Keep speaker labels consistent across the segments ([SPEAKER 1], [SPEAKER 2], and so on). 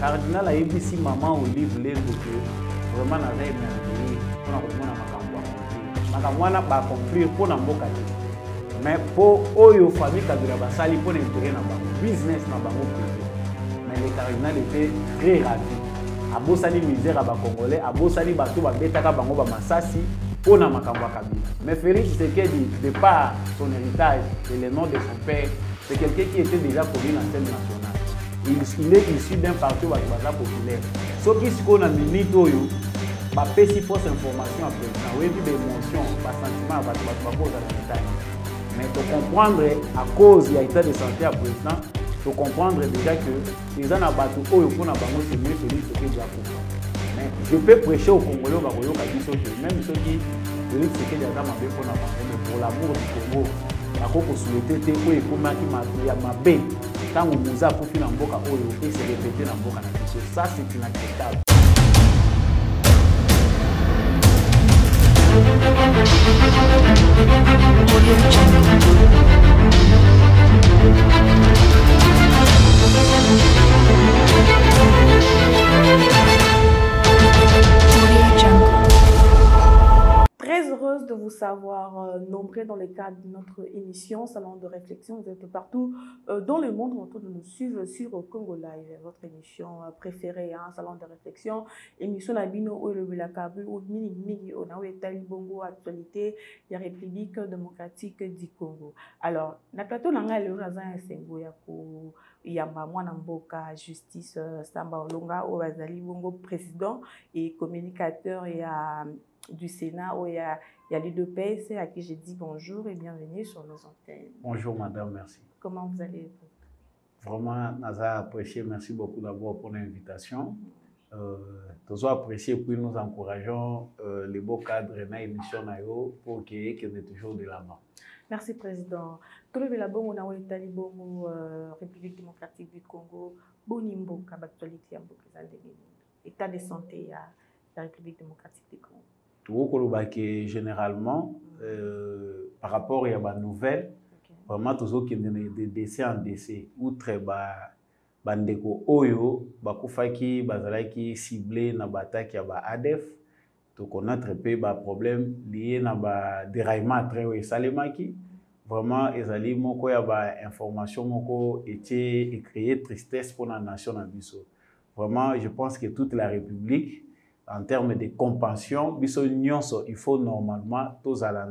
[SPEAKER 1] Cardinal a ABC maman Olive Lengo que vraiment n'a pas émerveillé pour la makamwana ba conclure pour na mboka mais pour oyo famille Kabila basali pour intérêt na bango business na bango privé mais le cardinal était très ravi abosali misère à ba congolais abosali bato ba betaka bango ba masasi pour na makamwa Kabila mais Félix Tshisekedi de par son héritage et le nom de son père c'est quelqu'un qui était déjà connu dans la scène nationale il est issu d'un parti populaire ce qui se connaît minute oyo ba pesi fausse information après président oui des émotions pas sentiment ba pose à la mais pour comprendre à cause il y a état de santé à président pour comprendre déjà que les gens n'abattent oyo pour na bango c'est mieux Félix Tshisekedi a pour mais je peux prêcher au Congolais ba koyo ka biso même ceux qui Félix Tshisekedi a mabe pour na bango mais pour l'amour du Congo ba ko souhaiter te oyo komaki ya mabe tant muza pour fina mboka oyo et se répéter na mboka na biso ça c'est inacceptable.
[SPEAKER 2] Très heureuse de vous savoir nombreux dans le cadre de notre émission Salon de réflexion. Vous êtes partout dans le monde autour de nous suivre sur Congo Live, votre émission préférée, Salon de réflexion. Émission Nabino ou le Bilakabu ou Mini ou Nawe Talibongo actualité de la République démocratique du Congo. Alors, na plateau nanga le razan sengo ya ko yamba mwana mboka justice Samba Olonga ou Bazali Bongo président et communicateur et du Sénat où il y a l'UDPS à qui je dis bonjour et bienvenue sur nos antennes.
[SPEAKER 1] Bonjour madame, merci.
[SPEAKER 2] Comment vous allez?
[SPEAKER 1] Vraiment, Naza apprécié, merci beaucoup d'abord pour l'invitation. Nous apprécié puis nous encourageons les beaux cadres de l'émission pour qu'il y ait toujours de l'avant.
[SPEAKER 2] Merci président. Tout le monde on a été Talibongo, République démocratique du Congo, Bonimbo, actualité état de santé à la République démocratique du Congo.
[SPEAKER 1] Tout le généralement, par rapport à la nouvelle, vraiment toujours qui est de décès en décès, outre bandeko oyo, bakufaki, bazalaki ciblé na bataki ya ba ADF, to connaître peu ba problème lié na ba déraillement très haut salemaki. Vraiment, ezali moko ya ba information moko était créé tristesse pour la nation na biso. Vraiment, je pense que toute la République en termes de compassion, il faut normalement tous aller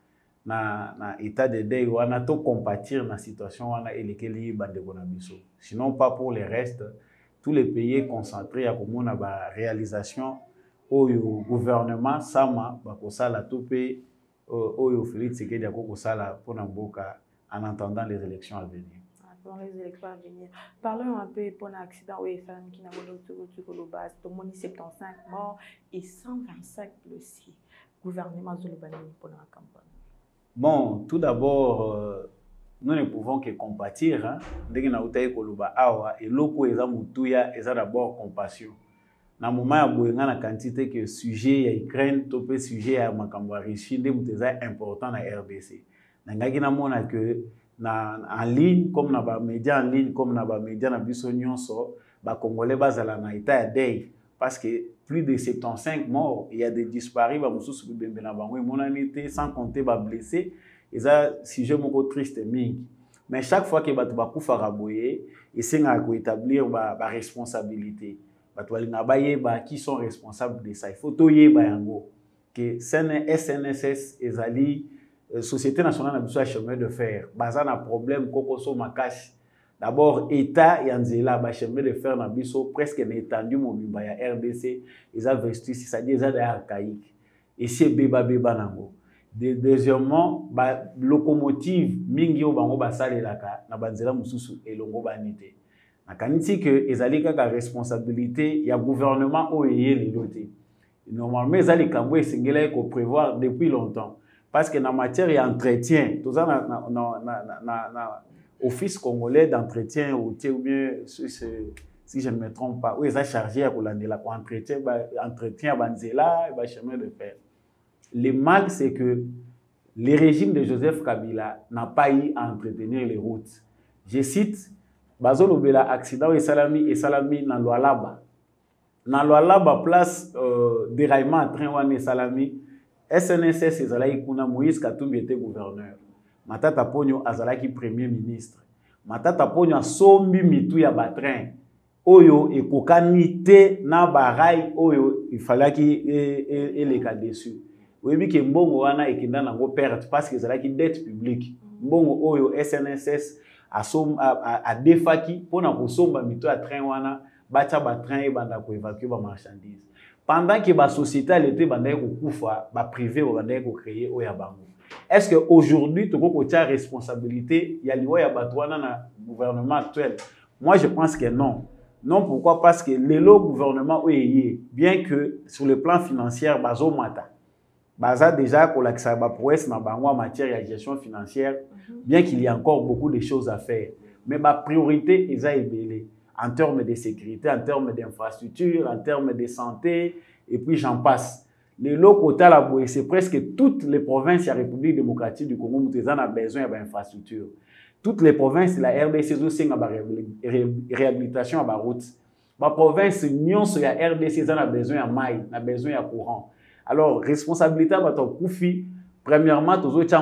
[SPEAKER 1] na état de deuil ou na to compatir na situation wana elekeli bandeko na biso. Sinon pas pour les restes, tous les pays concentrés à comme na ba réalisation au gouvernement sama ba kosala to pe au Félix Tshisekedi a kosala pour na mboka en attendant les élections à venir.
[SPEAKER 2] Dans les élections à venir. Parlons un peu pour l'accident où les femmes qui n'ont pas de 75 morts et 125 blessés. Gouvernement de l'Obanini pour la campagne.
[SPEAKER 1] Bon, tout d'abord, nous ne pouvons que compatir. Dès que nous avons et l'eau est d'abord compassion. Dans le moment où il y a la quantité que sujet à Ukraine, tout sujet à Makambari, Chine, c'est important dans la RDC. Nous avons que en ligne comme na ba média en ligne comme na ba média na biso nyonso ba congolais bazala na état deuil parce que plus de 75 morts il y a des disparus ba mususu bembe na bango monanité sans compter ba blessés et ça sujet moko triste mingi mais chaque fois que batu ba kufa raboyer esenga ko établir ba responsabilité batu balinga bayeba qui sont responsables de ça il faut toyeba yango que SNSS ezali Société nationale de chemin de fer, basé na problème kokoso makash. D'abord État yanzela ba chemin de fer na biso presque étendu mobimba ya RDC, ils ont investi ça dit ça archaïque. Et c'est beba nango. Deuxièmement, ba locomotive mingi o bango basalelaka na banzela mususu elongo banité. Na kaniti que ezali kaka responsabilité ya gouvernement oyeye liloté. Normalement ezali kambo esengela ko prévoir depuis longtemps. Parce que dans la matière d'entretien, tout ça na office congolais d'entretien ou bien si je ne me trompe pas, où ils ont chargé à entretien banzela et chemin de fer. Le mal c'est que le régime de Joseph Kabila n'a pas eu à entretenir les routes. Je cite bazolobela accident et salami na Lualaba. Na Lualaba place déraillement à train wana salami SNSS ezalaki kuna Moïse Katumbi était gouverneur. Matata Ponyo azalaki premier ministre. Matata Ponyo asombi mitu ya batrain. Oyo ekokani te na barai oyo ifalaki eleka dessus. Oyebi ke mbongo wana ekenda nango perte parce que ezalaki dette publique. Mbongo oyo SNSS a defaki pona kosomba mitu ya train wana bacha ba train e banda ko évacuer ba marchandises. Pendant que la société était privé ou créé au Yabango. Est-ce qu'aujourd'hui, tu as une responsabilité, il y a le gouvernement actuel? Moi, je pense que non. Non, pourquoi? Parce que le gouvernement, bien que sur le plan financier, bazo mata. Baza déjà pour en matière de gestion financière, bien qu'il y ait encore beaucoup de choses à faire. Mais ma priorité est ébélée. En termes de sécurité, en termes d'infrastructure, en termes de santé, et puis j'en passe. Les locaux, c'est presque toutes les provinces de la République démocratique du Congo qui ont besoin d'infrastructures. Toutes les provinces de la RDC aussi ont réhabilitation à la route. Ma province, la RDC a besoin de maille, a besoin de courant. Alors, responsabilité à Koufi, premièrement,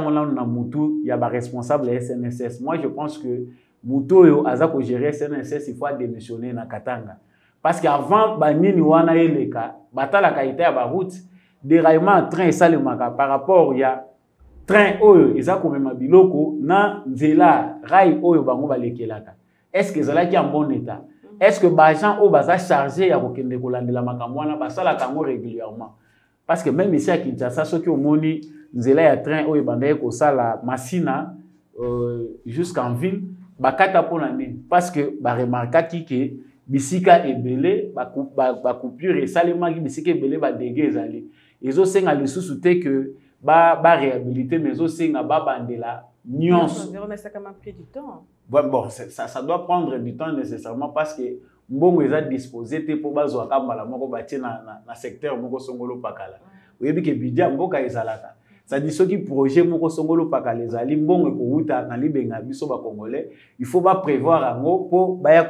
[SPEAKER 1] il y a des responsables de SNSS. Moi, je pense que Moutoyo azako gérer SNSS il faut démissionner na Katanga parce qu'avant banini wana eleka batala kaité ya ba route déraillement train salemaka par rapport ya train oyo ezako mema biloko na nzela rail oyo bango balekelaka. Est-ce que ezalaki en bon état? Est-ce que ba gens o baza chargé ya kokende kolandela makambo wana basala kango régulièrement? Parce que même ici à Kinshasa soki omoni nzela ya train oyo bandaye ko sala Masina jusqu'en ville bakata pona nini parce que ba remarquaki que bisika ebele ba coupure et salement bisika ebele ba dégâts ezali ezo senga lisusu te que ba réhabiliter mais ezo senga ba bandela nuance
[SPEAKER 2] mais ça quand même pris du temps.
[SPEAKER 1] Bon ça doit prendre du temps nécessairement parce que mbongo eza disposé te pour bazo akambala moko batie na secteur moko songolo pakala oyebi ke bidia mboka ezalaka. Ça dit ce qui projet moko songolo pakala ezali mbongo ekouta na libenga biso ba congolais il faut pas prévoir ango pour baya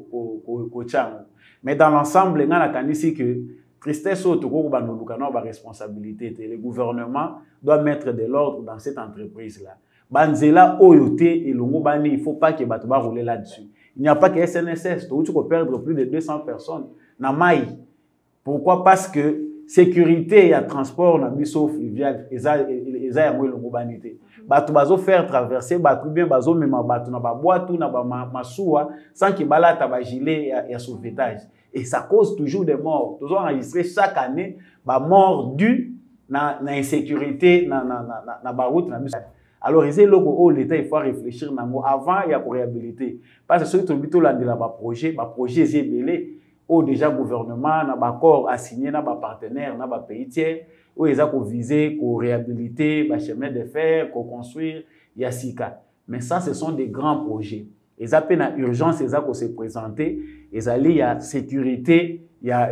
[SPEAKER 1] ko chango. Mais dans l'ensemble ngana kanisi que tristesse auto ko ba noluka na ba responsabilité te le gouvernement doit mettre de l'ordre dans cette entreprise là. Banzela oyoté et longo bani il faut pas que bato ba rouler là-dessus. Il n'y a pas que SNSS, tu peux perdre plus de 200 personnes na mai. Pourquoi? Parce que sécurité et transport na biso fluvial eza ya mwelo ngobanité bato bazo faire traverser bato bien bazo mema bato na ba boîte na ba masuwa sans que balata ba gilet ya sauvetage et ça cause toujours des morts. Toujours enregistré chaque année ba mort due na insécurité na ba route na biso. Alors les logo l'état il faut réfléchir nango avant il y a pour réhabiliter parce que ceux qui ont landela ba projet est belé. Ou déjà gouvernement n'a pas accord assigné n'a pas partenaire n'a pas pays tiers où ils ont visé pour réhabiliter ba chemin de fer pour construire yasika mais ça ce sont des grands projets ils appellent à urgence ils ont se présenter ils allaient il y a sécurité il y a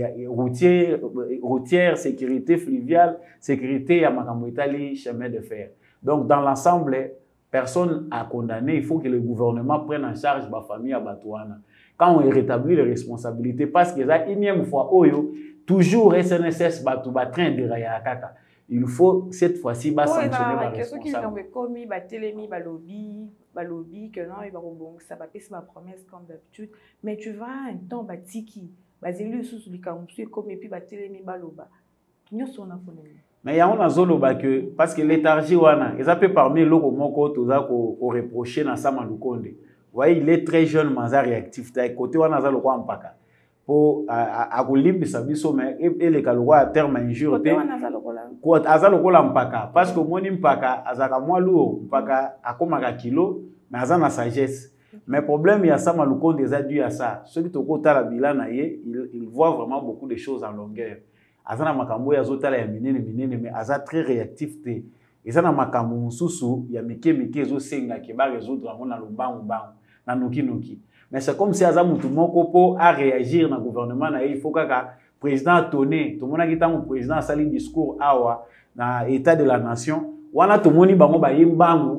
[SPEAKER 1] routière sécurité fluviale sécurité ya makambo itali chemin de fer donc dans l'ensemble personne à condamner il faut que le gouvernement prenne en charge ba famille à Batouana. Quand on rétablit les responsabilités, parce que la énième fois, toujours SNSS va train de Rayakaka. Il faut cette fois-ci sanctionner les responsables.
[SPEAKER 2] Que non, il va rebondir, ça va passer ma promesse comme d'habitude. Mais tu vas un temps, tiki, basé sous le campus, comme et puis télémi baloba. Nous sommes en
[SPEAKER 1] mais il y a un zoloba que, parce que l'étargie, ils appellent parmi les locaux moko, tout ça, qu'on reproche dans sa manukonde. Oui, il est très jeune, mais il est réactif. Côté où on a le roi en paka. Pour agolimbi sabiso mais et les kalwa à terme injure. Côté où on a le roi en paka. Parce que mon impaka azaka moi lourd, paka akomaka kilo, mais azana sagesse. Mais problème il y a ça maluko des adultes à ça. Ceux qui toko tala bilan aye, il voit vraiment beaucoup de choses en longueur. Azana makambo ya zotala ya minene mais aza très réactif te. Et ça na makambo mususu ya mike zo senga ke ba résoudre na lombangu bangu. Mais c'est comme si Azamutu Mokopo a réagir dans le gouvernement. Il faut que le président tonné, tout le monde a dit que le président a sali discours dans l'état de la nation. Wana tout le monde a dit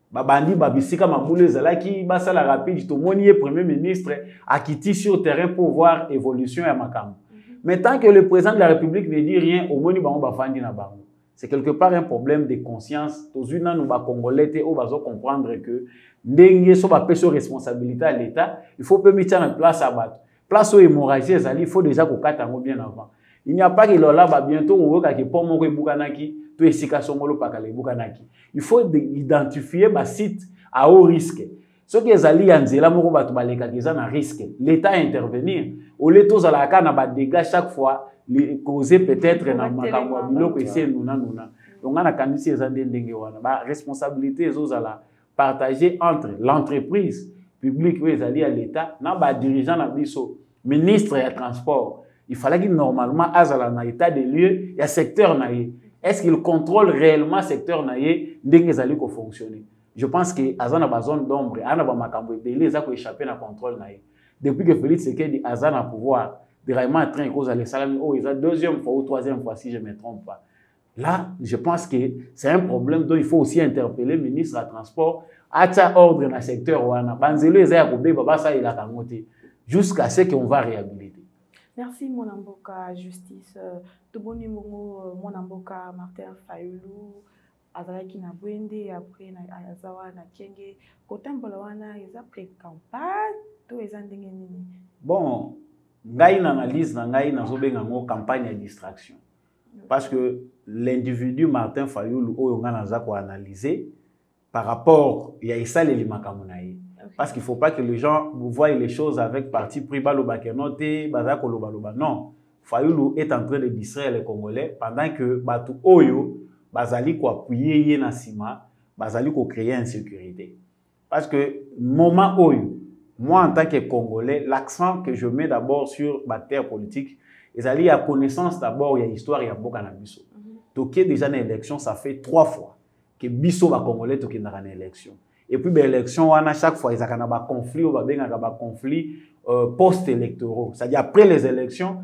[SPEAKER 1] babandi babisika mabule zalaki basala rapide to moni premier ministre a quitté sur le terrain pour voir évolution ya makambo. Mais tant que le président de la République ne dit rien, au moni bango bafandi na bango. C'est quelque part un problème de conscience. Tozuna nous ba congolais te o bazo comprendre que ndenge so ba peso responsabilité à l'état, il faut pas mettre en place à battre. Place où hémorragie zali, il faut déjà ko katango bien avant. Il n'y a pas que là ba bientôt on voit que pour mon ko bukanaki to esika songolo pakale bukanaki. Il faut identifier ba site à haut risque. Ce qui est allé en Zéla, moko batu baleka qui un risque. L'État intervenir. Au lieu de la cana ba dégâts chaque fois, causer peut-être na makambo biloko essayer nuna. Donc on a candidat les andendenge wana. Ba responsabilité ezozala partagée entre l'entreprise publique ou ezali à l'État, na ba dirigeant na biso, ministre ya transport. Il fallait qu'il normalement azala na état des lieux, il y a secteur naïe. Est-ce qu'il contrôle réellement secteur naïe ndenge ezali ko fonctionner? Je pense que Azana a zone d'ombre, Azana a makambo belé, ça peut échapper à contrôle naïe. Depuis que Félix Tshisekedi Azana a pouvoir, directement en train cause les salami, oh, ils ont deuxième fois ou troisième fois si je ne me trompe pas. Là, je pense que c'est un problème dont il faut aussi interpeller le ministre du Transport, à ordre dans le secteur wana, banzelo ezaya ko be baba ça il a kamoté jusqu'à ce qu'on va réhabiliter.
[SPEAKER 2] Merci mon amboka justice. Toboni mongo mon amboka Martin Fayulu. Azalaki na bwende après na azawa na kenge kotambola wana eza pré-campagne to eza ndenge nini.
[SPEAKER 1] Bon, ngai na analyse na ngai nazobenga ngo campagne de distraction. Parce que l'individu Martin Fayulu oyo nga naza ko analyser par rapport ya isaleli makambo na ye. Parce qu'il faut pas que les gens voient les choses avec parti pris baloba kenote baza ko loba. Non, Fayulu est en train de distraire les Congolais pendant que batu oyo bazali ko appuyer ye na sima, bazali ko créer insécurité. Parce que moment oyo, moi en tant que Congolais, l'accent que je mets d'abord sur la terre politique, ezali ya connaissance d'abord ya histoire ya mboka na biso. Toké déjà na élection, ça fait 3 fois que biso ba Congolais toké na élection. Et puis ben élection wana chaque fois ezaka na ba conflit ou ba benga ba conflit post-électoraux. C'est-à-dire après les élections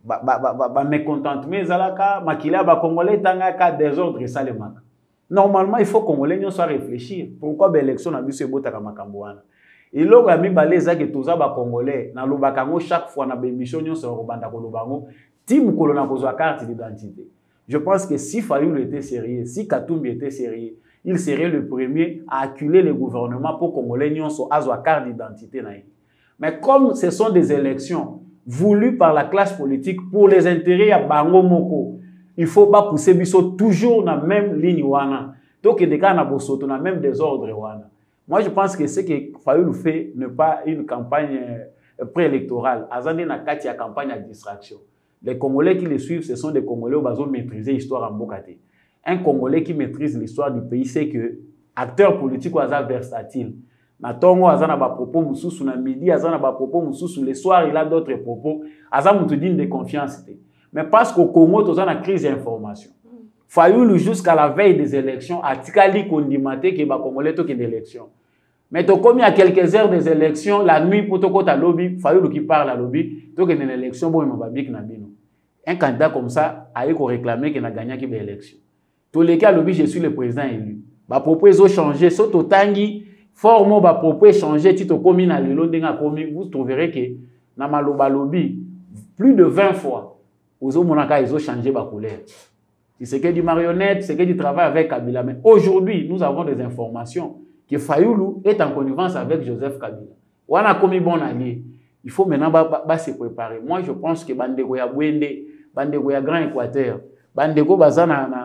[SPEAKER 1] mécontentement ezalaka makila ba Congolais tangaka désordre salemaka. Normalement il faut Congolais nous soit réfléchir pourquoi l'élection na biso ebotaka makambo wana. Et là ga mibale ezaki toza ba Congolais na lobaka ngo chaque fois na bémission nyonso ko banda ko lobango tim ko na kozwa carte d'identité. Je pense que si Fayulu était sérieux, si Katumbi était sérieux, il serait le premier à acculer le gouvernement pour Congolais nyonso azwa carte d'identité na. Mais comme ce sont des élections voulu par la classe politique pour les intérêts à Bango Moko. Il ne faut pas pousser Bisso toujours dans la même ligne. Donc, il y a le même désordre. Moi, je pense que ce que Fayulu fait n'est pas une campagne préélectorale. Azande na kati ya campagne de distraction. Les Congolais qui les suivent, ce sont des Congolais qui ont maîtrisé l'histoire en Bokate. Un Congolais qui maîtrise l'histoire du pays, c'est que acteur politique ou versatile. Na tongo azana ba propos mususu na midi azana ba propos mususu le soir il a d'autres propos azana mutu digne de confiance. Mais parce qu'au Congo toza na crise d'information. Fayulu jusqu'à la veille des élections a tikali kondimate ke ba Congolais to ke d'élection. Mais to komi à quelques heures des élections la nuit pour to kota lobby Fayulu qui parle à lobby to ke l'élection bon mababik na bino. Un candidat comme ça a eu ko réclamer qu'il a gagné qui élection. Tous les cas lobby je suis le président élu. Ba propos ils ont changé soto tangi forme ba propos changer tito komi na lelo ndenga komi vous trouverez que na maloba lobby plus de 20 fois ozo monaka ils ont changé ba couleur. C'est que du marionnette, c'est que du travail avec Kabila. Mais aujourd'hui, nous avons des informations que Fayulu est en connivence avec Joseph Kabila. On a commis bon allié. Il faut maintenant se préparer. Moi, je pense que Bandeko ya Bwende, Bandeko ya Grand Équateur, Bandeko baza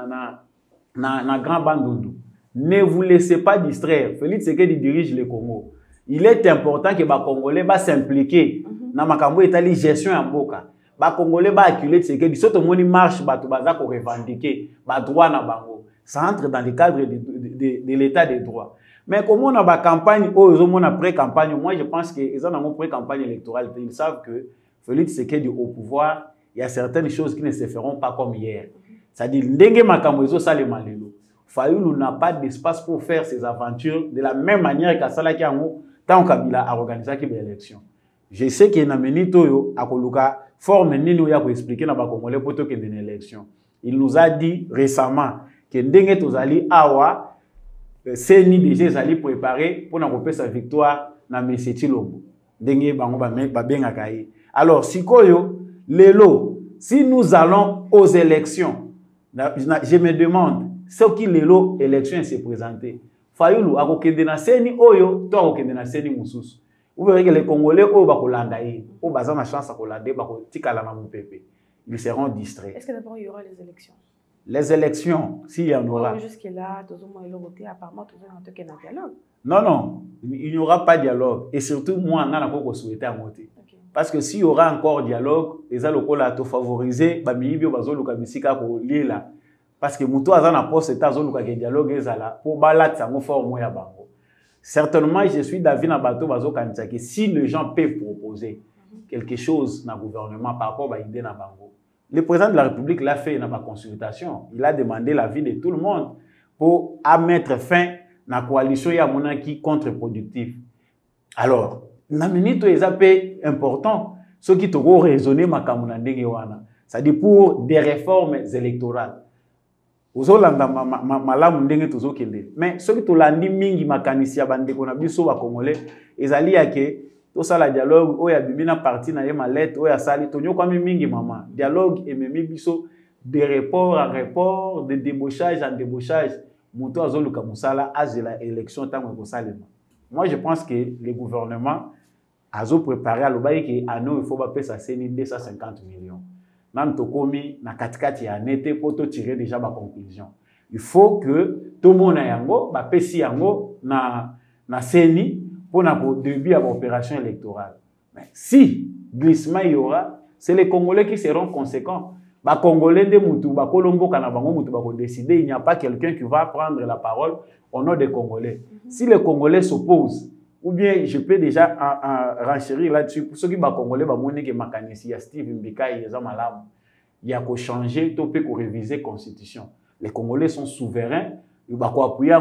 [SPEAKER 1] na Grand Bandundu. Ne vous laissez pas distraire. Félix Tshisekedi dirige le Congo. Il est important que les Congolais s'impliquent dans la gestion en Boka. Les Congolais acculent Tshisekedi. Si tout le monde marche, ils vont revendiquer les droits na bango. Ça entre dans le cadre de l'état des droits. Mais comme on a une campagne, une pré-campagne, moi je pense qu'ils ont une pré-campagne électorale. Ils savent que Félix Tshisekedi au pouvoir, il y a certaines choses qui ne se feront pas comme hier. C'est-à-dire, ndenge makambo ezo salema lelo. Fayulu n'a pas d'espace pour faire ses aventures de la même manière qu'Asalaki Ango, tant Kabila a organisé l'élection. Je sais qu'il y a une toyo à Koluka, forme nino ya ko expliquer na ba Congolais poto que une élection. Il nous a dit récemment que ndenge tozali awa CENI déjà ezali préparé pour na kopesa victoire na Messi Tshilombo ndenge bango ba bengaka ye. Alors sikoyo lelo si nous allons aux élections, je me demande ce qui lelo élection s'est présenté Fayulu akokende na CENI oyo to akokende na CENI mususu. Vous verrez que les Congolais oyo bakolanda ye o baza na chance akolande bakotikala na mupepe, ils seront distraits.
[SPEAKER 2] Est-ce que d'abord il y aura les élections?
[SPEAKER 1] Les élections, s'il y en aura.
[SPEAKER 2] Jusque-là, apparemment, tout le monde est en dialogue.
[SPEAKER 1] Non, non, il n'y aura pas de dialogue. Et surtout, moi, je suis souhaité à monter. Parce que s'il y aura encore dialogue, les gens favoriser, parce que Moutou a un poste de dialogue pour balader ça forme ya bango. Certainement, je suis d'avis na bateau que si les gens peuvent proposer quelque chose dans le gouvernement par rapport à l'idée na bango. Le président de la République l'a fait dans ma consultation. Il a demandé l'avis de tout le monde pour mettre fin à la coalition qui contre-productive. Alors, na minute est important. Ce qui te raisonner c'est-à-dire pour des réformes électorales. Mais ce qui te landi mingi makanisi ya bande ko na biso ba Congolais ezali yake tout ça la dialogue oya bimina parti na ye malette oya sali tonyo kwa mingi maman dialogue et memi biso de report en report de débauchage en débauchage moto azoluka musala azela élection tango ko salema. Moi je pense que le gouvernement azo préparé à l'obaye que ano il faut ba pesa CENI 250 millions. Nan tokomi na katikati ya nete pour tirer déjà ma conclusion. Il faut que tout le monde yango ba pesi yango na CENI pour le début de l'opération électorale. Mais si glissement il y aura, c'est les Congolais qui seront conséquents. Les Congolais de Moutou, les Colombo, décider, il n'y a pas quelqu'un qui va prendre la parole au nom des Congolais. Si les Congolais s'opposent, ou bien je peux déjà renchérir là-dessus, pour ceux qui sont Congolais, il y a Steve Mbika, il y a qu'à changer, il peut réviser la Constitution. Les Congolais sont souverains, ils vont appuyer,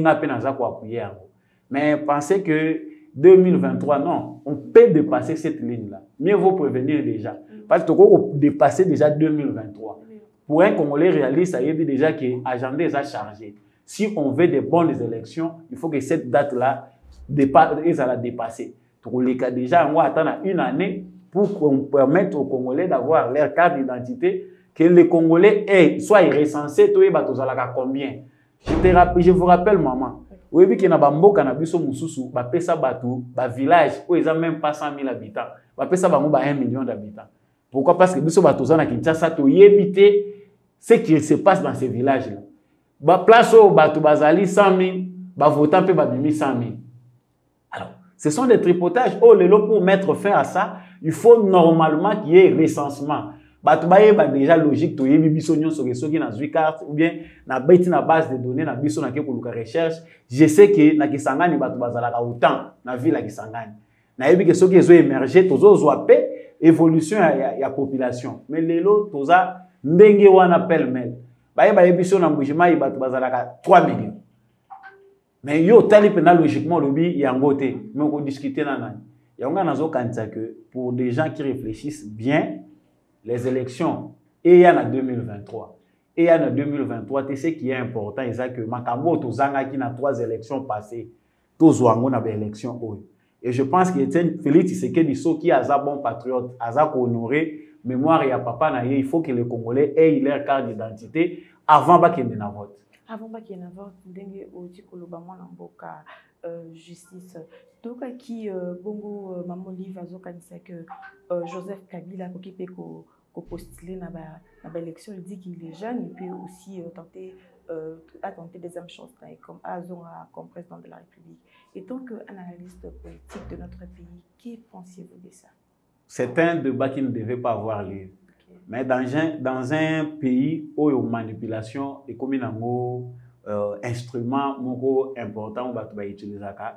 [SPEAKER 1] mais pensez que 2023, non, on peut dépasser cette ligne-là. Mieux vaut prévenir déjà. Parce qu'on dépasser déjà 2023. Pour un Congolais réaliste, ça y est déjà que l'agenda est chargé. Si on veut des bonnes élections, il faut que cette date-là la dépasser. Pour les cas déjà, on va attendre une année pour qu'on permette aux Congolais d'avoir leur carte d'identité, que les Congolais soient recensés, combien. Je vous rappelle, maman. Oui, il y a un village où il n'y a même pas 100 000 habitants. Il y a 1 million d'habitants. Pourquoi? Parce que les gens à Kinshasa ont évité ce qui se passe dans ces villages-là. La place où il y a 100 000, les votants peuvent 100 000. Alors, ce sont des tripotages. Oh, pour mettre fin à ça, il faut normalement qu'il y ait recensement. Déjà logique to yebi biso nyonso ke soki na zui carte ou bien na beti na base de données na biso na ke koluka recherche. Je sais que na Kisangani batu bazalaka autant na ville ya Kisangani na yebi ke soki ezo émerger tozo zwa pe évolution ya population mais lelo toza ndenge wana pêle-mêle baye biso na mbujima batu bazalaka 3 millions mais yo tali pena logiquement lobi yango te mais on discuter na nani yanga nazo kanisa que pour des gens qui réfléchissent bien les élections, et il y en a 2023. Et il y en a 2023, c'est ce qui est important, c'est que Makambo, Tozanga, qui a 3 élections passées, Tozouango n'a pas d'élection. Et je pense que Félix Tshisekedi, qui est un bon patriote, a honoré mémoire et à papa, il faut que les Congolais aient leur carte d'identité avant qu'il y ait un vote.
[SPEAKER 2] Avant qu'il y ait un vote, il y a justice. Donc, qui bongo maman livre que Joseph Kabila qui peut postuler dans l'élection, il dit qu'il est jeune, il peut aussi tenter deuxième chance comme président de la République. Et donc, analyste politique de notre pays, qui pensez-vous de ça?
[SPEAKER 1] C'est un débat qui ne devait pas avoir lieu. Okay. Mais dans un pays où il y a une manipulation et comme il y a un instrument important où il utiliser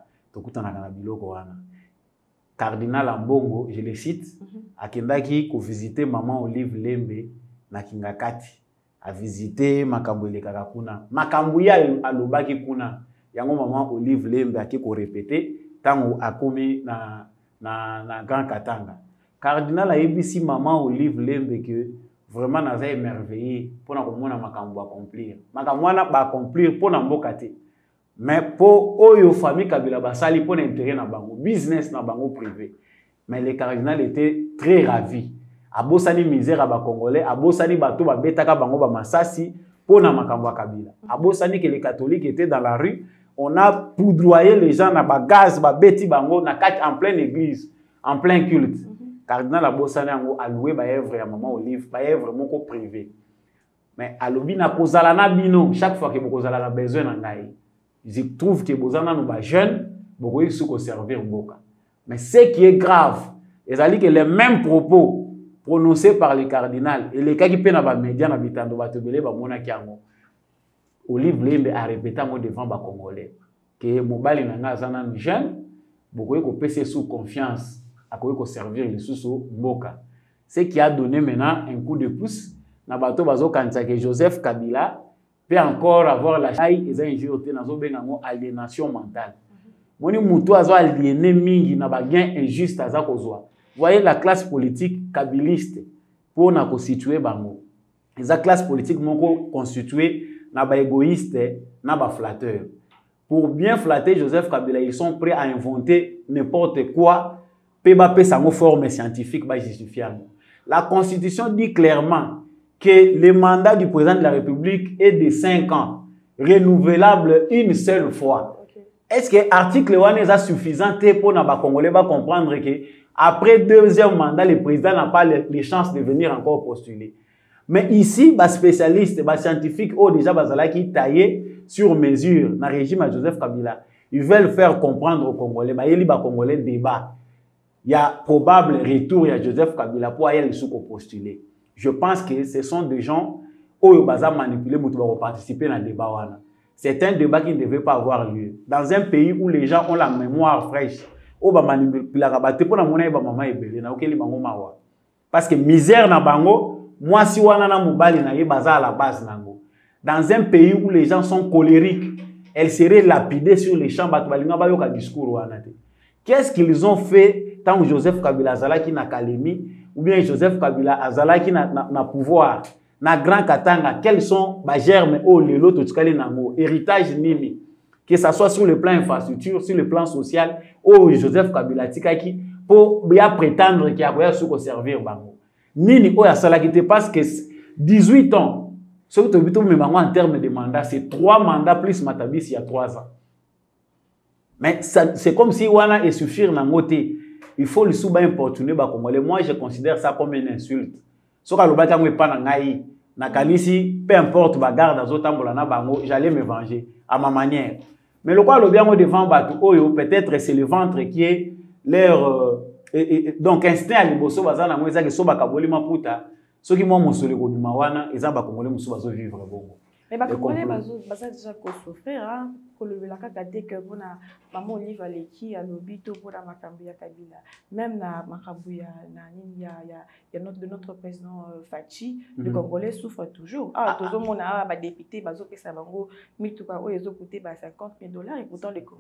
[SPEAKER 1] Cardinal Ambongo, je le cite, akendaki ko visiter maman Olive Lembe na Kingakati, a visiter makambo elekaka kuna. Makambo ya alobaki kuna. Yango maman Olive Lembe aki ko répéter tango akomi na Grand Katanga. Cardinal a yebisi maman Olive Lembe que vraiment naza émerveillé pour na komona makambo accomplir. Makambo na ba accomplir pour na mboka te. Mais pour oyo famille Kabila basali pour l'intérêt na bango, business na bango privé. Mais le cardinal était très ravi. Abosani misère à ba Congolais, abosani bato ba betaka bango ba masasi pour na makambo Kabila. Abosani que les catholiques étaient dans la rue, on a poudroyé les gens na ba gaz ba beti bango na en pleine église, en plein culte. Cardinal abosani ango alloué ba œuvre ya maman Olive, ba œuvre moko privé. Mais alobi na kozala na bino chaque fois que vous kozala na besoin na ngai. Je trouve que vous êtes jeunes, vous pouvez servir beaucoup. Mais ce qui est grave, c'est que les mêmes propos prononcés par les cardinals et les cas qui peuvent dans les médias, dans les médias, Olive Lembe a répété devant les Congolais que mobile est jeune, vous pouvez passer sous confiance, à quoi servir les sous Mboka. Ce qui a donné maintenant un coup de pouce dans le Joseph Kabila peut encore avoir la taille et aliénation mentale. Moni mutu azo aliéné mingi na ba gain injuste aza kozwa. Voyez la classe politique kabiliste pour na constituer bango. La classe politique moko constituée na ba égoïste na ba flatteur. Pour bien flatter Joseph Kabila, ils sont prêts à inventer n'importe quoi pe ba pe sango forme scientifique ba justifiant. La constitution dit clairement que le mandat du président de la République est de 5 ans, renouvelable une seule fois. Okay. Est-ce que l'article 1 est suffisant pour les Congolais comprendre que après deuxième mandat, le président n'a pas les chances de venir encore postuler? Mais ici, les spécialistes, les scientifiques ont déjà qui taillé sur mesure dans le régime de Joseph Kabila. Ils veulent faire comprendre aux Congolais, les Congolais débat. Il y a probable retour à Joseph Kabila pour aller postuler. Je pense que ce sont des gens qui ont manipulé pour participer dans le débat. C'est un débat qui ne devait pas avoir lieu. Dans un pays où les gens ont la mémoire fraîche, parce que misère na bango, moi si wana na mobali na ye baza à la base nango. Dans un pays où les gens sont colériques, elle serait lapidée sur les champs batubalinga ba yoka discours wana te. Qu'est-ce qu'ils ont fait tant que Joseph Kabila azalaki na Kalemi ou bien Joseph Kabila azalaki na pouvoir na Grand Katanga? Quels sont les germes ou les lots totukali nango héritage nini, que ça soit sur le plan infrastructure, sur le plan social, ou Joseph Kabila tikaki pour bien prétendre qu'il y a sous servir bango nini o ya salaki te, parce que 18 ans ce que tu en termes de mandat, c'est 3 mandats plus Matabis il y a 3 ans. Mais c'est comme si wana et suffire na ngote. Il faut le souba importuner ba Congolais. Moi je considère ça comme une insulte. Soka lo bata ngwe pa na ngai na kanisi, peu importe ba garde azotambola na bango, j'allais me venger à ma manière. Mais le quoi lo bien devant batu oyo, peut-être c'est le ventre qui est leur donc instinct à liboso bazana ngwe za ke soba kaboli maputa. Ceux qui m'ont monsolé au Bimawana, ils ont Congolais musu vivre bongo.
[SPEAKER 2] Mais les Congolais baza déjà souffrir hein, que le la kakate que pour na maman Olive aleki à l'obito pour la makambu ya Kabila. Même na makambu ya na nini ya notre président Fachi, les Congolais souffrent toujours. Ah toujours mon ba député bazo pesa bango 1000 tuka o ezo coûter ba $50,000 et pourtant les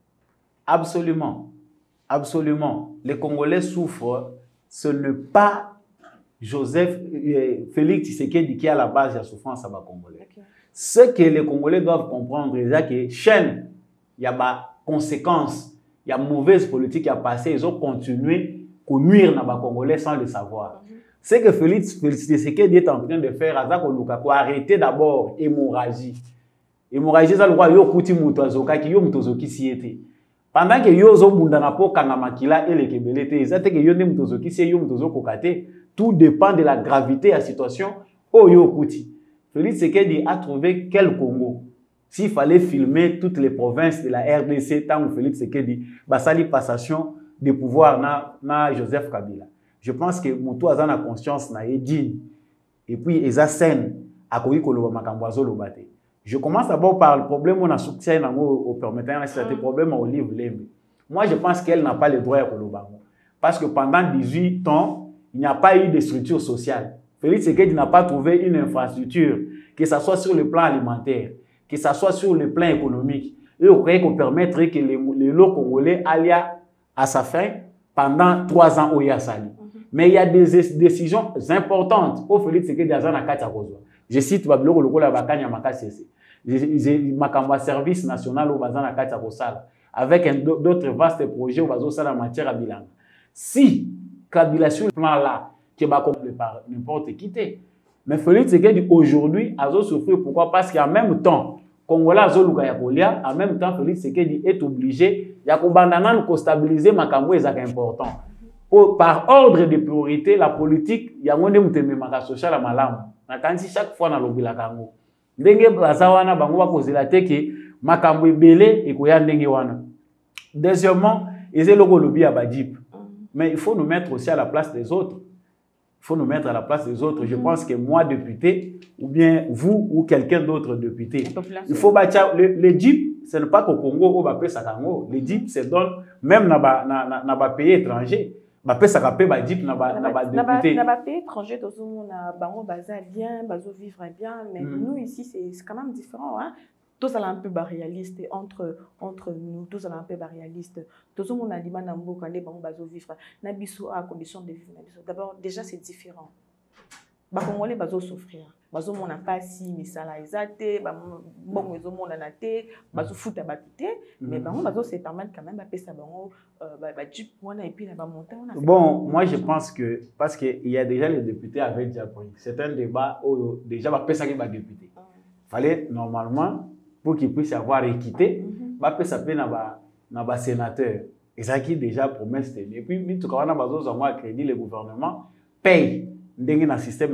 [SPEAKER 1] Absolument. Absolument. Les Congolais souffrent, ce n'est pas Joseph Félix Tshisekedi qui est à la base de la souffrance à les Congolais. Okay. Ce que les Congolais doivent comprendre, c'est que chaîne, il y a des conséquences, il y a mauvaise politique qui a passé, ils ont continué à nuire les Congolais sans le savoir. Ce que Félix Tshisekedi est en train de faire, c'est arrêter d'abord l'hémorragie. L'hémorragie, c'est le roi Yokuti Mutozoka qui Yomutozoki siete. Pendant que Yozo Bundanapo Kangamakila et les Kebelete, c'est que Yone Mutozoki siete Yomutozokokate. Tout dépend de la gravité de la situation. Oh Yokuti. Félix Tshisekedi a trouvé quel Congo? S'il fallait filmer toutes les provinces de la RDC, tant que Félix Tshisekedi, basali passation de pouvoir na Joseph Kabila. Je pense que Moutou a la conscience na Edine. Et puis, Eza Sen a connu Koloba Makamboazo Lobate. Je commence d'abord par le problème où on a soutien au permettant, c'est le problème à Olive Lembe. Moi, je pense qu'elle n'a pas le droit à Koloba. Parce que pendant 18 ans, il n'y a pas eu de structure sociale. Félix Tshisekedi n'a pas trouvé une infrastructure, que ce soit sur le plan alimentaire, que ce soit sur le plan économique. Et on pourrait permettre que les lots congolais aillent à sa fin pendant 3 ans au Yassali. Mais il y a des décisions importantes au Félix Tshisekedi à Zana Katiakozwa. Je cite Babilo Lokola Bakanya Makasese. ma service national au bazan à Katia Kosala, avec d'autres vastes projets au bazo en matière à bilan. Si Kabila sur le plan là, qui va compléter par n'importe qui, mais Félix Tshisekedi aujourd'hui a souffert. Pourquoi? Parce qu'en même temps, Congolais a Yakolia, en même temps, Félix Tshisekedi est obligé de stabiliser Makambo est important. Par ordre de priorité, la politique, il y a un social à malam. Chaque fois, on a lobby la Kango. Ndenge Brazawana, bango va causer la teke, Makambo belé et koya ndenge wana. Deuxièmement, ils ont le lobby à Badip. Mais il faut nous mettre aussi à la place des autres. Il faut nous mettre à la place des autres. Je pense que moi, député, ou bien vous ou quelqu'un d'autre député, il faut bâtir le DIP, ce n'est pas qu'au Congo, on va payer ça Congo. Le DIP se donne même dans les pays étrangers. On peut ça payer DIP dans les députés.
[SPEAKER 2] Dans les pays étrangers, on a bien, vivre bien, mais nous ici, c'est quand même différent. Hein? Tous un peu réaliste entre nous, tous un peu réaliste. Tous on a dit manambo quand les banques bazo vivre, nabiso à condition de vivre. D'abord déjà c'est différent. Bah comment les bazo souffrir. Bazo mon a pas si misala exate, bah bon bazo mon a naté, bazo foot à batité, mais bah bazo c'est permettre quand même à ça bango bah tu on a et puis là bas monter on a.
[SPEAKER 1] Bon, moi je pense que parce que il y a déjà les députés avec déjà pris. C'est un débat où déjà bah ça qui va député. Fallait normalement pour qu'il puisse avoir équité, ça peut être sénateur. Et ça qui déjà promesse. Et puis, tout le monde a crédit, le gouvernement paye dans le système.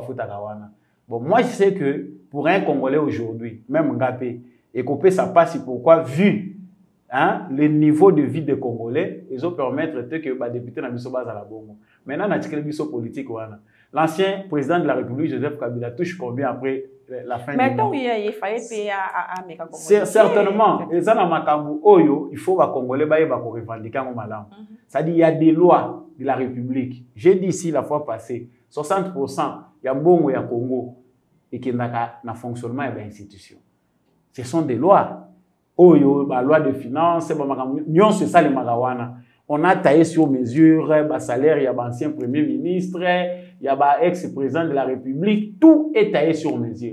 [SPEAKER 1] Bon, moi, je sais que pour un Congolais aujourd'hui, même Ngapé, et qu'on peut ça passe pourquoi, vu le niveau de vie des Congolais, ils ont permettre que les députés n'aient pas à la bombe. Maintenant, on a une politique. L'ancien président de la République, Joseph Kabila, touche combien après la fin du mois?
[SPEAKER 2] Mais il fallait payer à mes Congolais.
[SPEAKER 1] Certainement. Et ça, il faut que les Congolais revendiquer un malam. C'est-à-dire qu'il y a des lois de la République. J'ai dit ici la fois passée, 60%, il y a Mbongo et il y a Congo et qu'il y a un fonctionnement de l'institution. Ce sont des lois. La loi de finances, c'est ça les magawana. On a taillé sur mesure, le salaire, il y a l'ancien premier ministre, il y a l'ex-président de la République, tout est taillé sur mesure.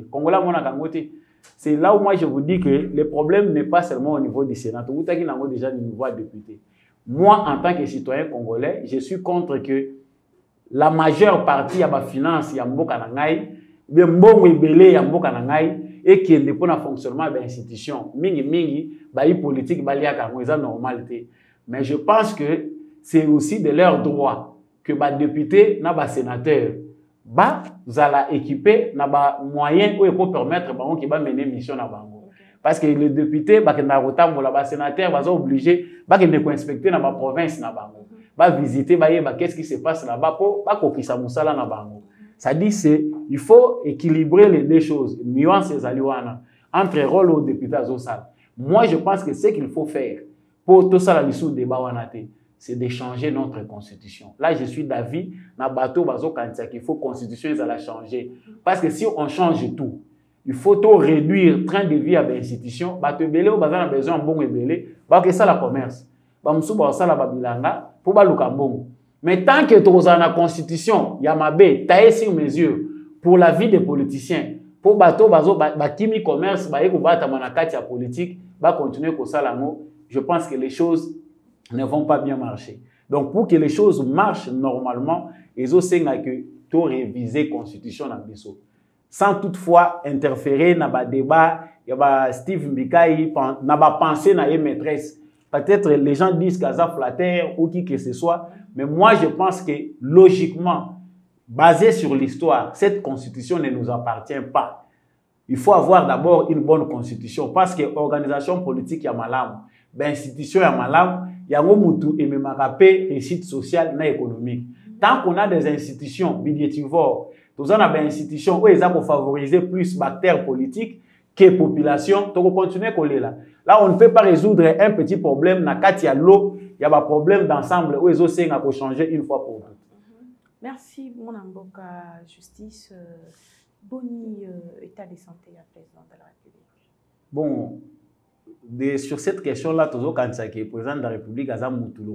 [SPEAKER 1] C'est là où moi je vous dis que le problème n'est pas seulement au niveau du Sénat, vous avez déjà du niveau de député. Moi, en tant que citoyen congolais, je suis contre que la majeure partie de la finance, il y a Mboka Nangai, bien Mbongo Ebele, il y a Mboka Nangai, et qui est le fonctionnement de l'institution. Mingi, politique, c'est normalité. Mais je pense que c'est aussi de leur droit que les députés, les sénateurs, vous allez équiper les moyens pour permettre qu'ils puissent mener mission à Bango. Parce que les députés, les sénateurs sont obligés d'inspecter dans la province, de visiter, qu'est-ce qui se passe là-bas pour qu'ils soient dans Bango. Ça dit il faut équilibrer les deux choses, nuances entre rôle aux députés et aux salles. Moi, je pense que ce qu'il faut faire pour tout ça, c'est de changer notre constitution. Là, je suis d'avis, qu'il faut constitution la changer. Parce que si on change tout, il faut tout réduire le train de vie à l'institution. On a besoin de bon ébélé, que ça la commerce. Mais tant que tu as la constitution, il y a ma baie, taillé sur mesure pour la vie des politiciens, pour le commerce, la politique, continuer comme ça, je pense que les choses ne vont pas bien marcher. Donc, pour que les choses marchent normalement, ils ont que tout réviser la constitution dans Bissau. Sans toutefois interférer dans le débat, il y a Steve Mbikai, n'a pas pensé dans les maîtresses. Peut-être les gens disent qu'il y a flatteur ou qui que ce soit, mais moi je pense que logiquement, basé sur l'histoire, cette constitution ne nous appartient pas. Il faut avoir d'abord une bonne constitution parce que l'organisation politique est malade, l'institution est malade, il y a un réussite sociale et économique. Tant qu'on a des institutions budgétivores, nous avons des institutions où ils ont favoriser plus bactères politiques que la population, on continue à coller là. Là, on ne peut pas résoudre un petit problème. Quand il y a l'eau, il y a un problème d'ensemble où ils ont changer une fois pour toutes.
[SPEAKER 2] Merci, mon Amboka Justice. Boni état de santé à président de la République.
[SPEAKER 1] Bon, sur cette question-là, quand le président de la République a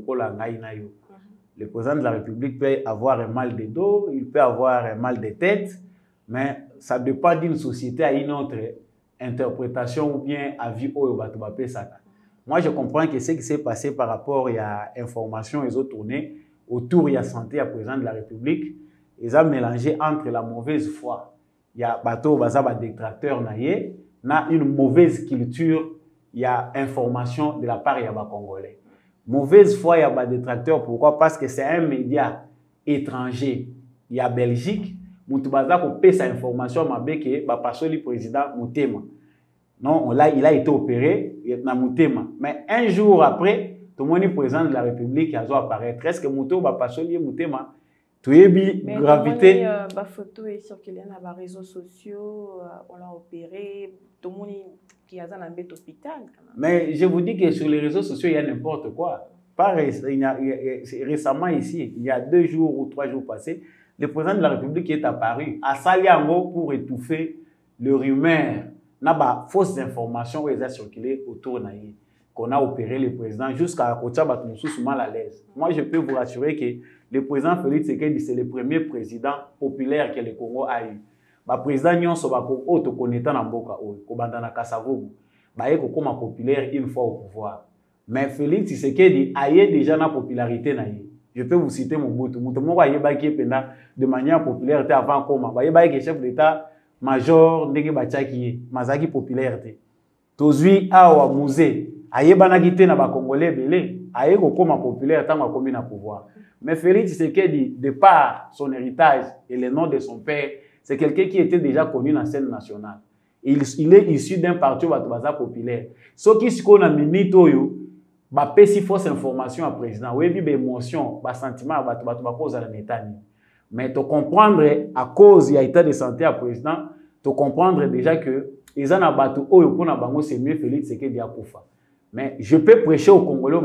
[SPEAKER 1] le président de la République peut avoir un mal de dos, il peut avoir un mal de tête, mais ça dépend d'une société à une autre. interprétation ou bien avis au Batobapé Saka. Moi, je comprends que ce qui s'est passé par rapport à l'information et autres tournées autour de la santé à président de la République, ils ont mélangé entre la mauvaise foi. Il y a bateau bazaba détracteur naïe, na une mauvaise culture, il y a information de la part des Congolais. Mauvaise foi, il y a détracteur. Pourquoi? Parce que c'est un média étranger. Il y a Belgique, Moutubaza ko paie sa information que le président Moutema. Non, là, il a été opéré dans Moutema. Mais un jour après, tout le monde est président de la République a apparaître. Est-ce que Mouto va passer Moutema? Tu es gravité.
[SPEAKER 2] La photo est circulée dans les réseaux sociaux, on l'a opéré, tout le monde qui a dans l'hôpital.
[SPEAKER 1] Mais je vous dis que sur les réseaux sociaux, il y a n'importe quoi. Récemment ici, il y a 2 jours ou 3 jours passés, le président de la République est apparu à Saliango pour étouffer le rumeur. Il y a fausses informations qui ont circulé autour de nous. Qu'on a opéré le président jusqu'à Kochaba Toumsou mal à l'aise. Moi, je peux vous rassurer que le président Félix Tshisekedi, c'est le premier président populaire que le Congo a eu. Le président Nyonso Bako Oto Koneta Namboka Oyo, Kobandana Kasavubu, Baye Kokoma populaire une fois au pouvoir. Mais Félix Tshisekedi a déjà la popularité. Je peux vous citer Mobutu. Mobutu a de manière populaire avant Koma. Baye chef d'État major Ndenge Bachaki, Mazaki popularité. Tozui Awa Musée. Aye banagité na ba Congolais belé, aye kokoma populaire tant komi na pouvoir. Mais Félix Tshisekedi, de par son héritage et le nom de son père, c'est quelqu'un qui était déjà connu dans la scène nationale. Il est issu d'un parti Batubaza populaire. Ce qui se connaît minute oyo, ba pesi fausse information à président, oui bi émotion, ba sentiment ba cause à la netani. Mais tu comprendre à cause il y a état de santé à président, tu comprendre déjà que ils en a battu oyo pour na bango c'est mieux Félix Tshisekedi a kufa. Mais je peux prêcher aux Congolais,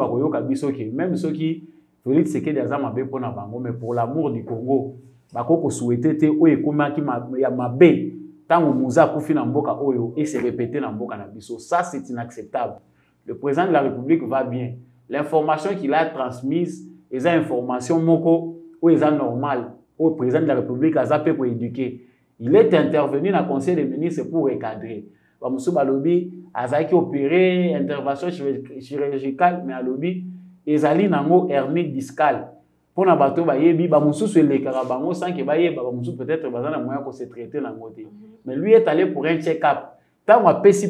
[SPEAKER 1] même ceux qui Félix Tshisekedi a zama pour na bango, mais pour l'amour du Congo, bako souhaiter te oye koma ki ya mabe tango muza kufi na mboka oyo et se répéter na mboka na biso. Ça c'est inacceptable. Le président de la République va bien. L'information qu'il a transmise, les informations moko ou les normal au président de la République a zappé pour éduquer. Il est intervenu dans le Conseil des ministres pour recadrer. Bamusu balobi azaki opéré intervention chirurgicale mais alobi ezali nango hernie discale pona bato bayebi bamusu se lekaka bango sans que bayeba bamusu peut-être bazana moyen ko se traiter nango te mais lui est allé pour un check-up tant a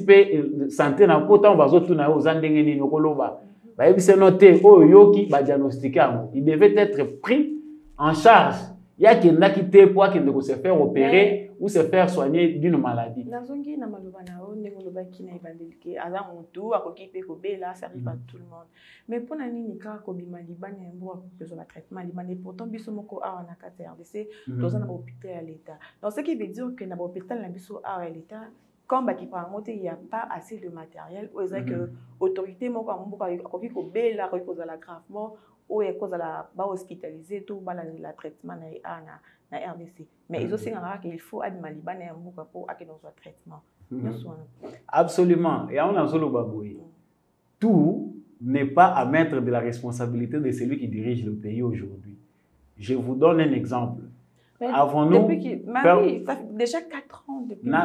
[SPEAKER 1] PCP santé na ko tant bazo tuna aux ndenge nini okoloba bayebi se noté oyoki ba diagnostiquer il devait être pris en charge. Il y a qui n'a quitté pour qu'il ne se faire opérer ou se faire soigner d'une maladie.
[SPEAKER 2] Nazongi na malobana o ngoloba kina ibandelike ala muntu akokipe ko bela ça arrive à tout le monde. Mais pour nani nika ko bima libana mbo besoin de traitement libana pourtant biso moko a na kata RDC dans un hôpital à l'état. Donc ce qui veut dire que na hôpital na biso a l'état comme qui par monter il y a pas assez de matériel ou est-ce que autorité moko mbo akoki ko bela ko la gravement ou est cause la ba hospitalisé tout ba la traitement na RDC mais ils aussi qu'il faut adma libana mbuka pour que dans soit traitement.
[SPEAKER 1] Absolument et on a solo baboui. Tout n'est pas à mettre de la responsabilité de celui qui dirige le pays aujourd'hui. Je vous donne un exemple. Avons-nous
[SPEAKER 2] ça fait déjà 4 ans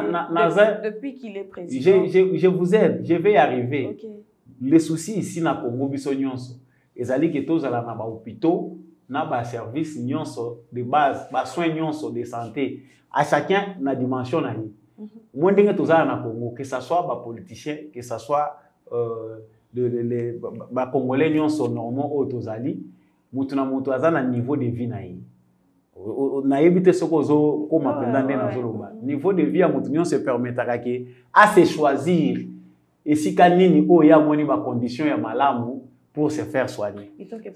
[SPEAKER 2] depuis qu'il est président.
[SPEAKER 1] Je vous aide, je vais y arriver. Okay. Les soucis ici na Congo biso nyonso ezali que tous ala na ba hôpitaux na ba service nyonso de base ba soins nyonso de santé à chacun na dimension na yi. Moi ndenge tozala na Congo que ça soit ba politiciens que ça soit ba congolais nyonso normaux au tozali mutu na mutu azana niveau de vie na yi. Na yebite sokozo ko mapenda nde na zoloba. Niveau de vie a mutu nyonso se permettra que à se choisir et si kanini o ya moni ba condition ya malamu pour se faire soigner.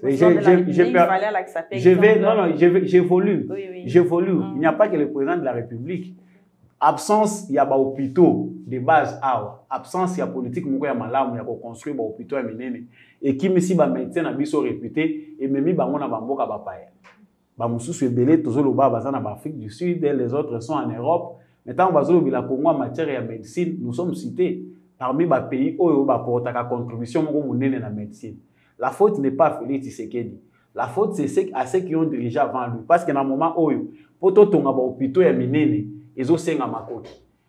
[SPEAKER 1] J'évolue. J'évolue. Il n'y a pas que le président de la République. Absence, il y a des hôpitaux de base. Absence, il y a politique, il y a malamu, il y a construire des hôpitaux. Et qui me si ba médecin na biso réputé et même ba ngona ba mboka ba paye. Ba mususu ebele tozolo ba bazana ba Afrique du Sud et les autres sont en Europe. Maintenant bazolo bila Congo en matière de médecine, nous sommes cités parmi les pays où il y a une contribution dans la médecine. La faute n'est pas Félix Tshisekedi. La faute, c'est à ceux qui ont dirigé avant lui. Parce que dans le moment où, pour tout le monde, hôpital et minene, ils ont 5 makoki.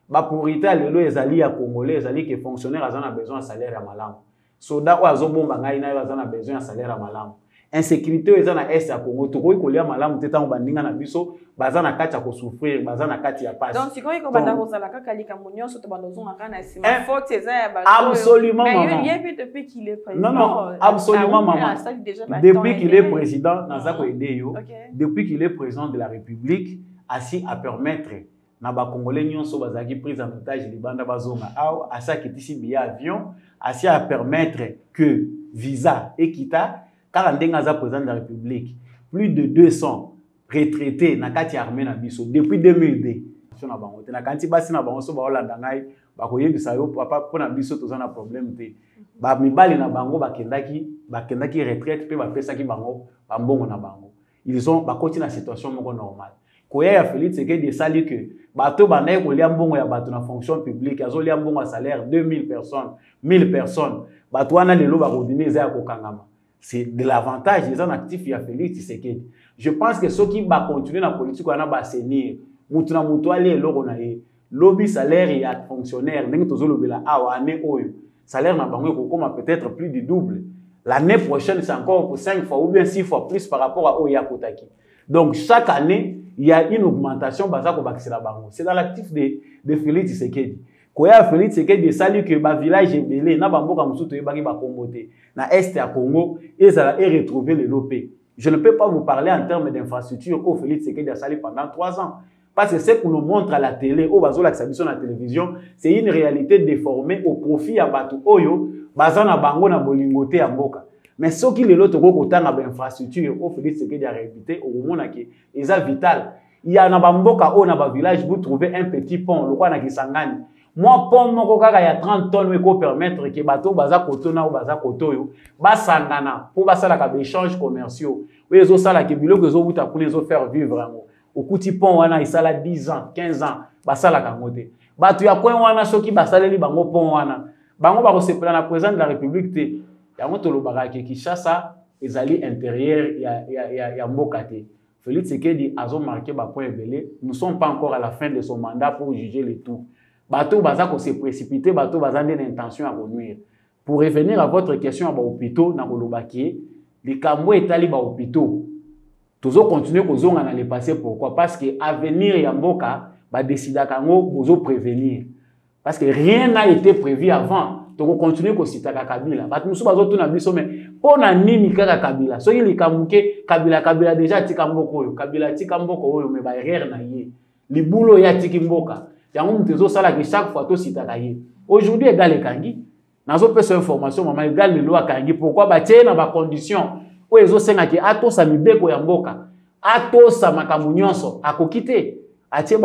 [SPEAKER 1] ba priorité lelo ezali ya congolais ezali que fonctionnaire azana besoin de salaire ya malamu soda o azobomba ngai na azana besoin de salaire ya malamu insécurité ezana est ya Congo to ko lia malamu te tango bandinga na biso bazana kati ya ko souffrir bazana kati ya passe
[SPEAKER 2] donc sikoyo ko banda kozala kaka likambo nyonso to bandozo ngaka na sima faute eza ya ba
[SPEAKER 1] absolument maman
[SPEAKER 2] mais depuis qu'il est président
[SPEAKER 1] non absolument maman depuis qu'il est président naza ko aider yo depuis qu'il est président de la République assis à permettre na ba congolais nyonso bazaki prise en otage libanda bazonga aw asa kitisi billet avion assis à permettre que visa ekita car ndenga za président de la République plus de 200 retraités na kati armée na biso depuis 2002 na bango te na kanti basi na bango so ba olanda ngai ba koyebisa yo papa pona biso tozana problème te ba mibali na bango bakendaki retraite pe ba pesaki bango ba mbongo na bango ils ont ba continuer na situation moko normale koya ya Félix Tshisekedi sali que bato banaye ko lia mbongo ya bato na fonction publique azo lia mbongo ya salaire 2000 personnes 1000 personnes bato wana lelo ba kodineza ya kokangama c'est de l'avantage des actifs ya Félix Tshisekedi. Je pense que ceux qui va continuer la politique wana ba senir mutuna mutu ale eloko na ye lobby salaire ya fonctionnaire ndenge tozolobela awa année oyo salaire na bango ko koma peut-être plus du double l'année prochaine c'est encore pour 5 fois ou bien 6 fois plus par rapport à oya kotaki. Donc chaque année il y a une augmentation baza ko bakisela bango c'est dans l'actif de Félix Tshisekedi. Koya Félix Tshisekedi sali que ba village ebelé na bamboka musuto yebaki ba kombote na est ya Congo et ça et retrouver le lopé. Je ne peux pas vous parler en termes d'infrastructure au Félix Tshisekedi a sali pendant 3 ans parce que ce qu'on nous montre à la télé au bazo la exhibition à la télévision c'est une réalité déformée au profit à batu oyo bazana bango na bolingoté ya mboka. Mais ce qui est l'autre côté de l'infrastructure, au Félix Tshisekedi a réhabilité au moment où il est vital. Il y a un bamboka au village vous trouvez un petit pont, le quoi na Kisangani. Moi pont moko kaka ya 30 tonnes ko permettre que bateau baza koto na ou baza koto yo basangana pour basala ka échanges commerciaux. Oui ezo sala ke biloko ezo buta pour les faire vivre ngo. Au kuti pont wana isala 10 ans, 15 ans basala ka ngote. Batu ya coin wana soki basaleli bango pont wana. Bango ba ko sepela na président de la République te. Yango tolobaka ke Kinshasa ezali intérieur ya mboka te. Félix Tshisekedi azo marqué ba point belé. Nous sommes pas encore à la fin de son mandat pour juger le tout. Bateau baza ko se précipiter, bateau baza une intention à nuire. Pour revenir à votre question à hôpitaux na kolobaki, les kambo etali ba hôpitaux. Tozo continuer kozonga na le passé pourquoi? Parce que avenir ya mboka ba décider kango bozo prévenir. Parce que rien n'a été prévu avant. Donc continuer ko sitaka Kabila. Batu musu bazo tuna biso mais pona nini kaka Kabila. Soki likamuke Kabila déjà tika mboko oyo. Kabila tika mboko oyo mais ba erreur na ye. Libulo ya tiki mboka. Yango mtezo sala que chaque fois to sitaka ye. Aujourd'hui égal Kangi. Nazo pesa information mama égal le loi Kangi. Pourquoi ba tie na ba condition o ezo senga ki ato sa mibeko ya mboka. Ato sa makamu nyonso akokite. Atie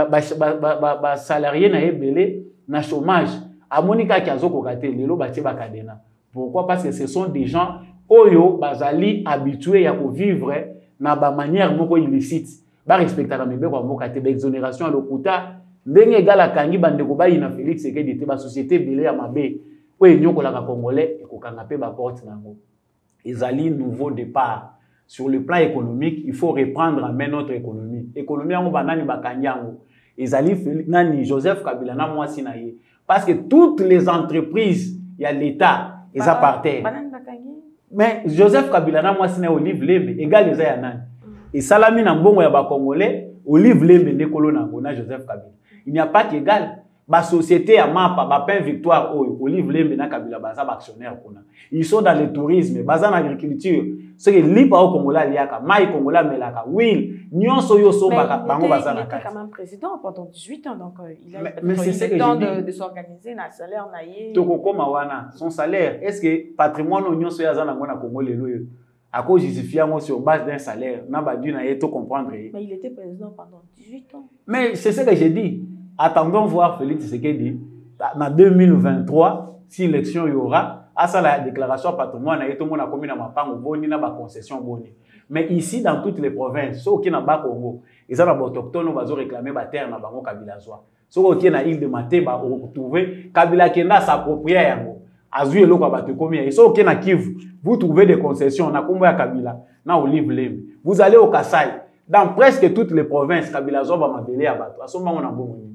[SPEAKER 1] ba salarié na ebele na chômage. Amonika ki azoko kate lelo batie ba kadena. Pourquoi? Parce que ce sont des gens oyo bazali habitués à vivre na ba manière moko illicite. Ba respecter la mibeko ya mboka te ba exonération à lokuta. Ndenge gala kangi bandeko bayi na Félix Tshisekedi te ba société belé ya mabe oyo nyokola ka congolais ekokanga pe ba porte nango. Ezali nouveau départ sur le plan économique, il faut reprendre en main notre économie. Économie yango banani bakangi yango. Ezali nani Joseph Kabila na mwasi na ye parce que toutes les entreprises il y a l'état eza par terre. Mais Joseph Kabila na mwasi na Olive Lembe égal eza ya nani. Et salami na mbongo ya ba congolais Olive Lembe ndekolo nango na Joseph Kabila. Il n'y a pas qu'égal. La société à Mapa, Bapin Victoire, Olive Lembe na Kabila, baza actionnaire. Ils sont dans le tourisme, baza l'agriculture. Ce qui est libre au Congola, liaka, maï Congola melaka, oui, nyon soyo so baka, bango baza na
[SPEAKER 2] kati. Il était quand même président pendant 18 ans, donc il a
[SPEAKER 1] le
[SPEAKER 2] temps de s'organiser, na salaire na ye.
[SPEAKER 1] Toko koma wana, son salaire, est-ce que patrimoine nyon soya za na ngona Congo lelo yo? À cause justifier sur base d'un salaire, n'a pas dû tout comprendre.
[SPEAKER 2] Mais il était président pendant 18 ans.
[SPEAKER 1] Mais c'est ce que j'ai dit. Attendons voir Félix Tshisekedi en 2023 si élection y aura. À ça la déclaration patrimoine tout le monde a commis dans ma pango boni na ba concession boni. Mais ici dans toutes les provinces, ceux qui na ba Congo, ils ont autochtones bazo réclamer ba terre na bango kabilazoa. Ceux qui na île de Maté ba retrouver Kabila kenda s'approprier yango. Azui eloko abate komi et ceux qui na Kivu, vous trouvez des concessions na kombo ya Kabila na Olive Lembe. Vous allez au Kasaï, dans presque toutes les provinces Kabila zoba mabele abato. Asoma on a bon.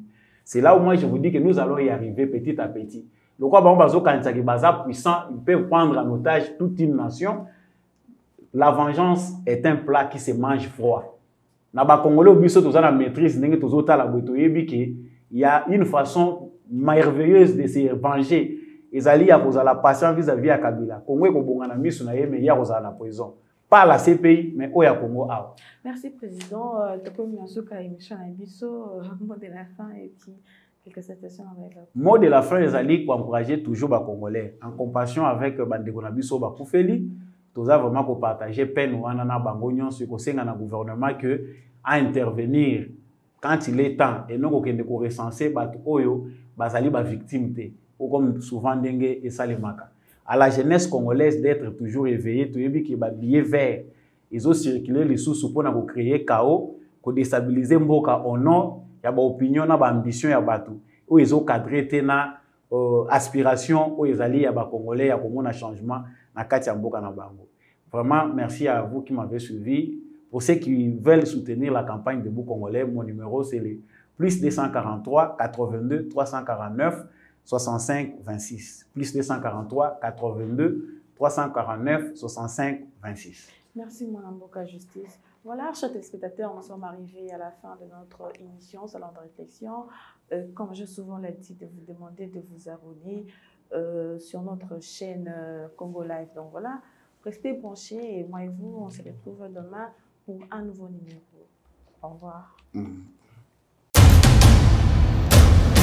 [SPEAKER 1] C'est là où moi je vous dis que nous allons y arriver petit à petit. Le quoi, quand il est puissant, il peut prendre en otage toute une nation. La vengeance est un plat qui se mange froid. Na ba Congolais au biso tous la maîtrise ndenge tous la boto il y a une façon merveilleuse de se venger. Ezali ya kozala patient vis-à-vis ya Kabila. Congo ko bongana misu na ye mais ya kozala na prison. Pas la CPI mais au ya Congo awa.
[SPEAKER 2] Merci président. Toko Miansuka émission na biso mot de la fin et puis quelques citations avec la.
[SPEAKER 1] Mot de la fin ezali pour encourager toujours ba Congolais en compassion avec bandeko na biso ba kufeli. Tous vraiment pour partager peine ou anana bangonyon sur le gouvernement que à intervenir quand il est temps et non qu'on ne recenser bat oyo bazali ba victime ou comme souvent dengue et salimaka à la jeunesse congolaise d'être toujours éveillée tu yebi ki ba billet vert ils ont circulé les sous pour na créer chaos ko déstabiliser mboka au nom ya ba opinion na ba ambition ya batu ou ils ont cadré tena aspiration ou ezali ya ba congolais ya komona changement na kati ya mboka na bango. Vraiment merci à vous qui m'avez suivi. Pour ceux qui veulent soutenir la campagne Debout Congolais, mon numéro c'est le plus 243 82 349 65 26. Plus 243 82 349 65 26.
[SPEAKER 2] Merci Mwanamboka Justice. Voilà, chers téléspectateurs, nous sommes arrivés à la fin de notre émission Salon de réflexion. Comme j'ai souvent l'habitude de vous demander de vous abonner sur notre chaîne Congo Live. Donc voilà, restez branchés et moi et vous, on se retrouve demain pour un nouveau numéro. Au revoir.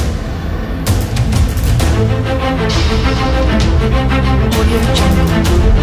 [SPEAKER 2] Audio Jungle.